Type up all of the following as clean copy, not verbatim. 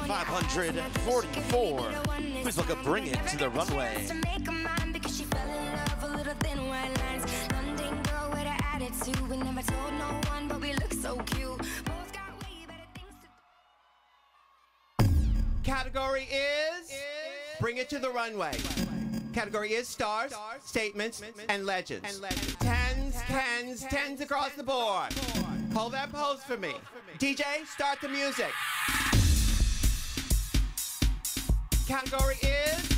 544. Please look up Bring It to the Runway. Category is Bring It to the Runway. Category is stars, statements, and legends. Tens across the board. Hold that pose for me. DJ, start the music. Category is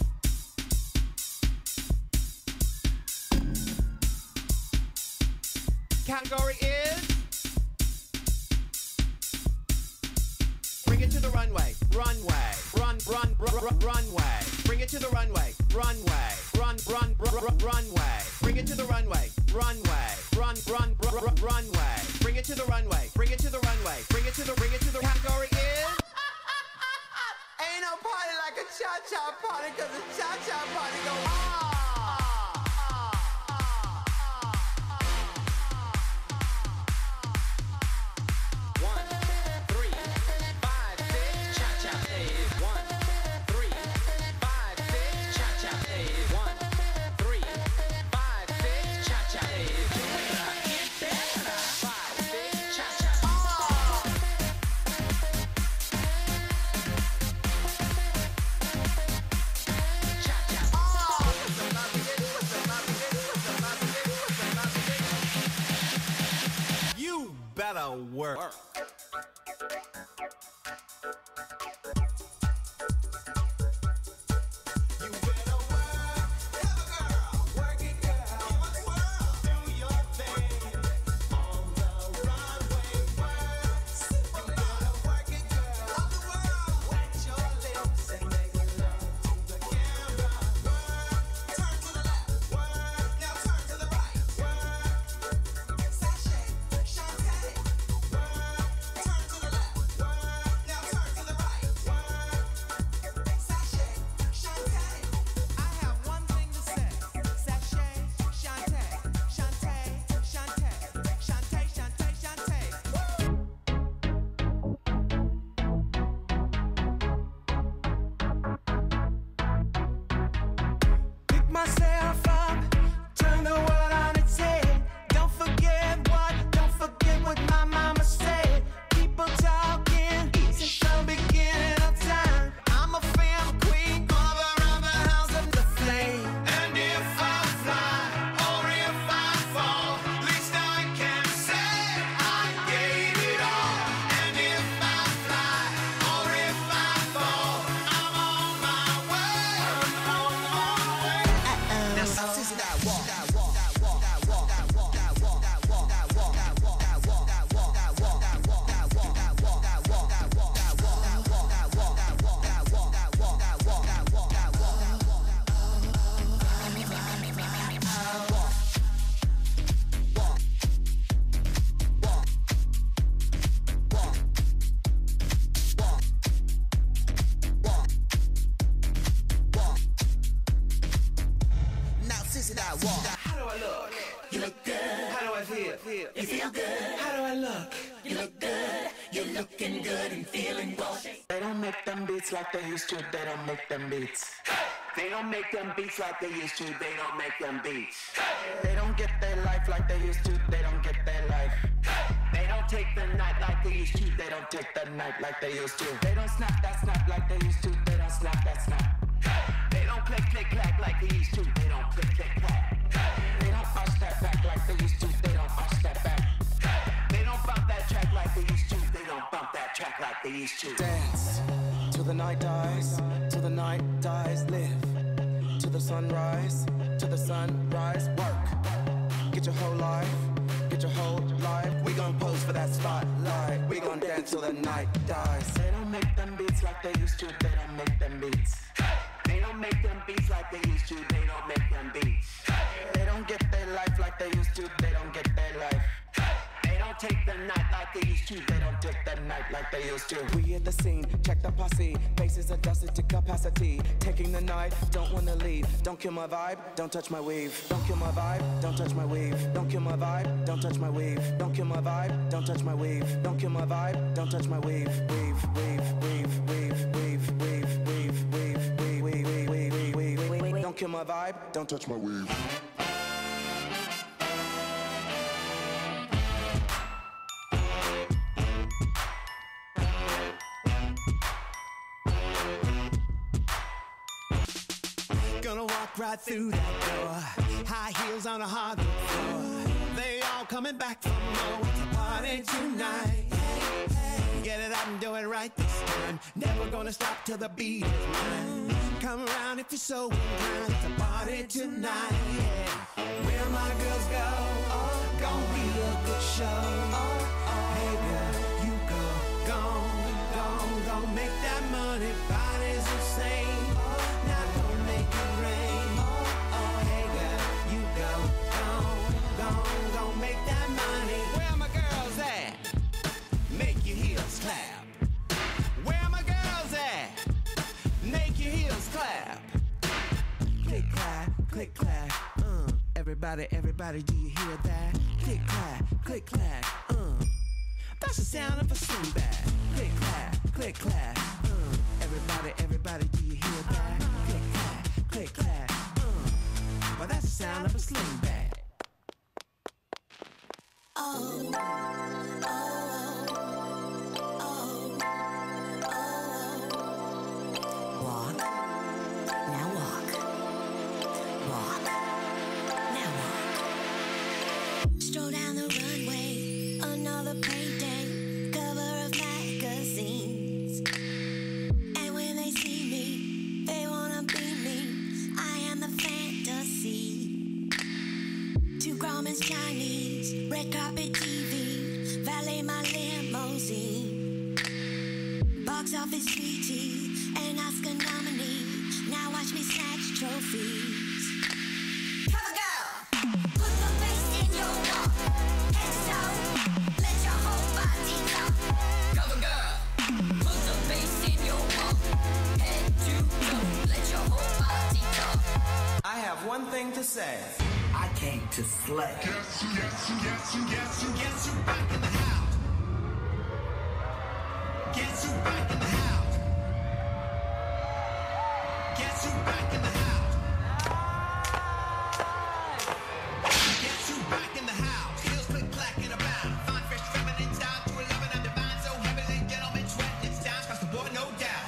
Bring it to the runway. Runway. Runway. Bring it to the runway. Runway. Runway. Bring it to the runway. Runway. Runway. Bring it to the runway. Bring it to the runway. Bring it to the category is ain't no party like a cha-cha party, cause a cha-cha party go better work. How do I look? You look good. How do I feel? You feel good. How do I look? You look good. You're looking good and feeling well. They don't make them beats like they used to. They don't make them beats. They don't make them beats like they used to. They don't make them beats. They don't get their life like they used to. They don't get their life. They don't take the night like they used to. They don't take the night like they used to. They don't snap that snap like they used to. They don't snap that snap. They don't click clack like they used to. They don't click clack. They don't push that back like they used to. They don't push that back. They don't bump that track like they used to. They don't bump that track like they used to. Dance till the night dies, till the night dies. Live to the sunrise, work. Get your whole life, get your whole life. We gon' pose for that spotlight. We gon' dance till the night dies. They don't make them beats like they used to. They don't make them beats. They don't make them beats like they used to. They don't make them beats. They don't get their life like they used to. They don't get their life. They don't take the night like they used to. They don't take the night like they used to. We at the scene, check the posse. Faces adjusted to capacity. Taking the night, don't wanna leave. Don't kill my vibe, don't touch my weave. Don't kill my vibe, don't touch my weave. Don't kill my vibe, don't touch my weave. Don't kill my vibe, don't touch my weave. Don't kill my vibe, don't touch my weave. Weave, weave, weave, weave. kill my vibe, don't touch my weed. Gonna walk right through that door. High heels on a hardwood floor. They all coming back for more. It's a party tonight. Get it up and do it right this time. Never gonna stop till the beat is mine. Come around if you're so inclined. It's a party tonight. Yeah. Where my girls go, gonna be a good show. Hey girl, you go, make that money. Body's insane. Now don't make it rain. Hey girl, you go, make that money. Where my girls at? Make your heels clap. Where my girls at? Make your heels clap. Click clap, click clap. Everybody, do you hear that? Click clap, That's the sound of a swing bag. Click clap, Everybody, do you hear that? Click clap, Well, that's the sound of a sling bag. Walk, now walk. Walk, now walk. Stroll down the runway, another payday, cover of magazines. And when they see me, they wanna be me. I am the fantasy. 2 Grauman's Chinese, red carpet TV, valet my limousine. Box office VT, an Oscar nominee. Now watch me snatch trophies. Cover girl, put the bass in your walk. Head down, let your whole body talk. Cover girl, put the bass in your walk. Head to toe, let your whole body talk. I have one thing to say. I came to slay. Guess who back in the house? Guess who back in the house? Guess who back in the house? Guess who back in the house? Heels click clacking about. Fine fresh feminine style to 11 and divine. So heavily gentlemen sweating it's down. Cause the boy no doubt.